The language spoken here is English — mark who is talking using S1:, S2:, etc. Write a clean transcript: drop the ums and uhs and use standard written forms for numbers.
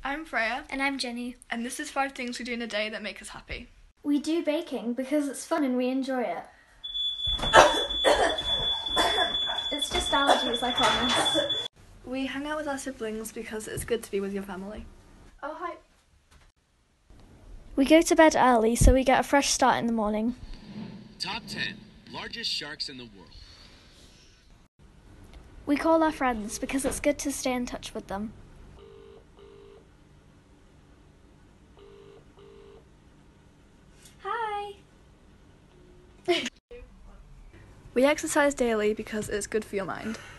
S1: I'm Freya.
S2: And I'm Jenny.
S1: And this is 5 things we do in a day that make us happy.
S2: We do baking because it's fun and we enjoy it. It's just allergies, I promise.
S1: We hang out with our siblings because it's good to be with your family. Oh, hi.
S2: We go to bed early so we get a fresh start in the morning.
S3: Top 10 largest sharks in the world.
S2: We call our friends because it's good to stay in touch with them. Hi!
S1: We exercise daily because it's good for your mind.